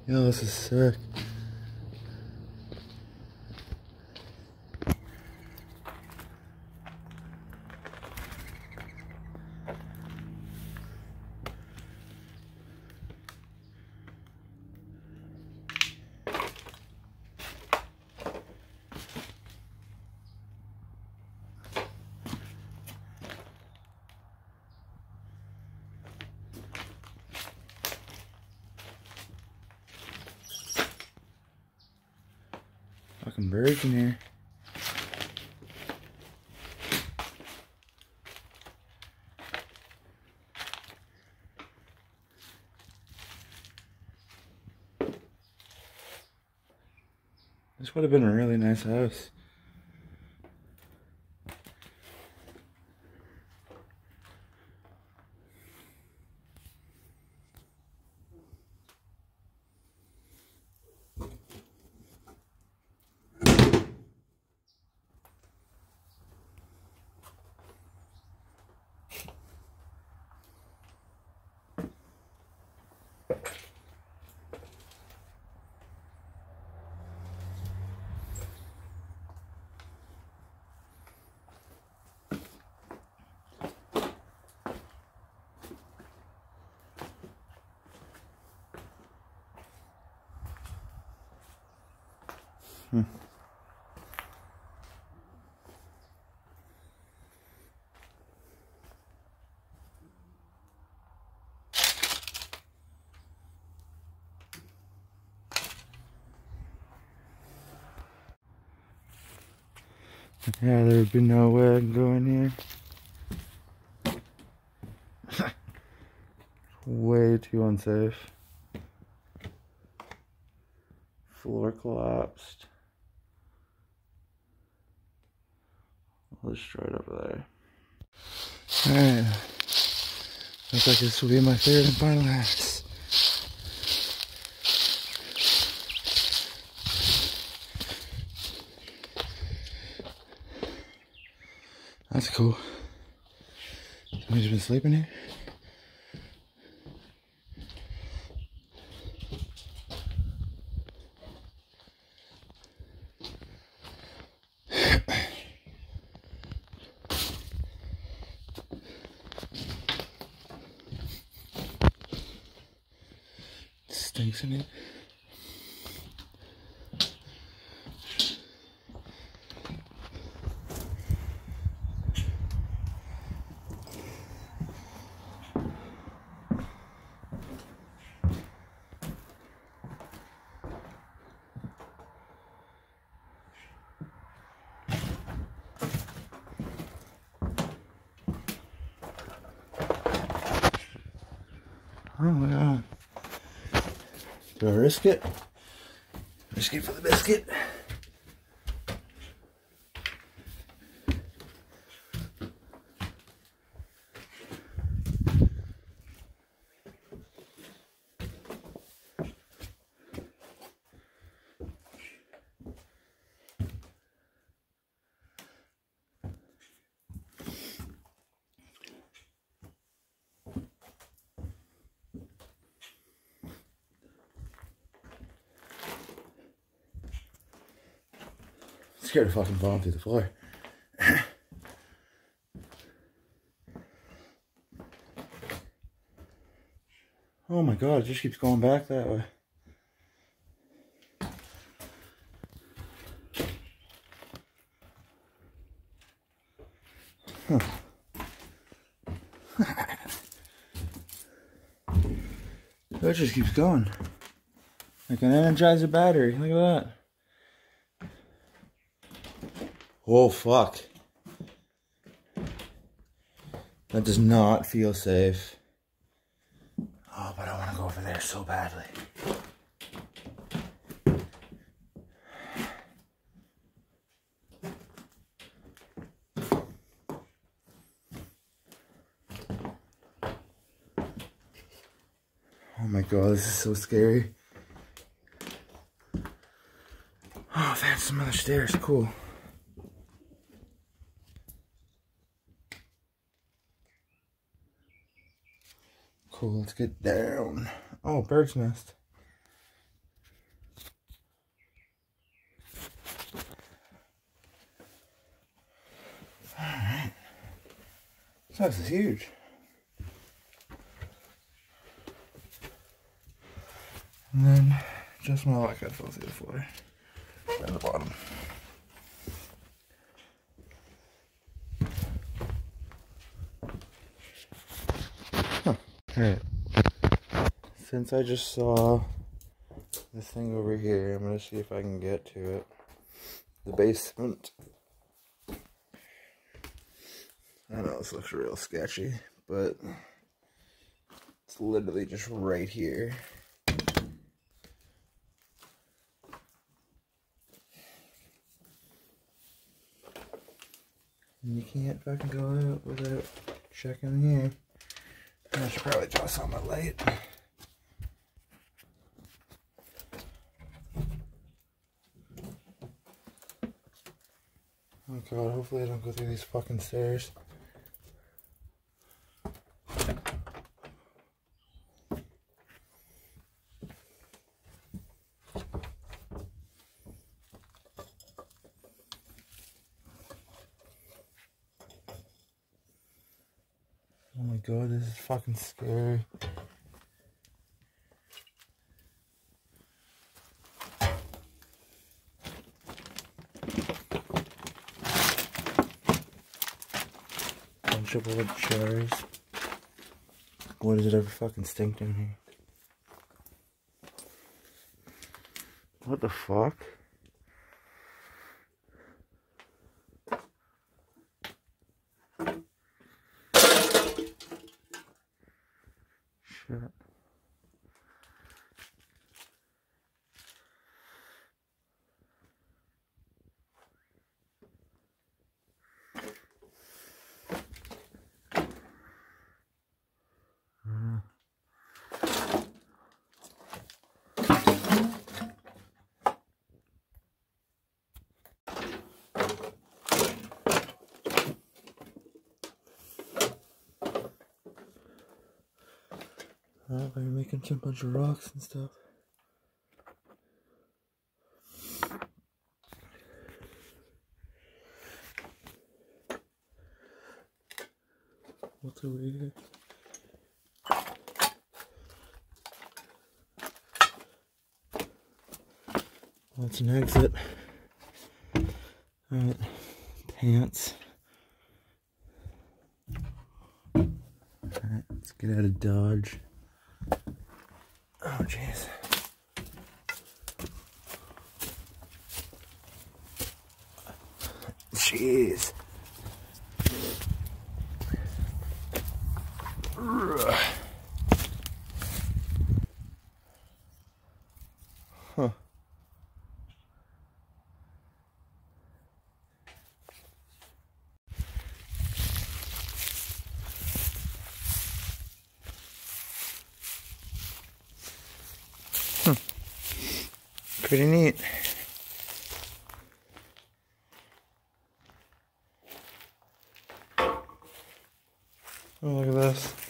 Yo, this is sick. Fucking birds in here. This would have been a really nice house. Yeah, there would be no way I can go in here. Way too unsafe. Floor collapsed. All destroyed over there. Alright. Looks like this will be my third and final house. That's cool. Somebody's been sleeping here? Stinks in it. Oh my god. Do I risk it? Risk it for the biscuit. Scared of fucking falling through the floor. Oh my god, it just keeps going back that way. Huh. That just keeps going. Like an Energizer battery. Look at that. Oh fuck. That does not feel safe. Oh, but I want to go over there so badly. Oh my god, this is so scary. Oh, I found some other stairs. Cool. Cool, let's get down. Oh, bird's nest. Alright. This house is huge. And then just my luck, I fell through the floor. Down the bottom. Huh. Alright. Since I just saw this thing over here, I'm gonna see if I can get to it. The basement. I know this looks real sketchy, but it's literally just right here. And you can't fucking go out without checking here. I should probably toss on my light. Oh god, hopefully I don't go through these fucking stairs. Oh my god, this is fucking scary. Bunch of old chairs. Why does it ever fucking stink down here? What the fuck? Shit. Oh, they're making some bunch of rocks and stuff. What's over here? That's an exit. Alright, pants. Alright, let's get out of Dodge. Oh, jeez. Jeez. Huh. Pretty neat. Oh, look at this.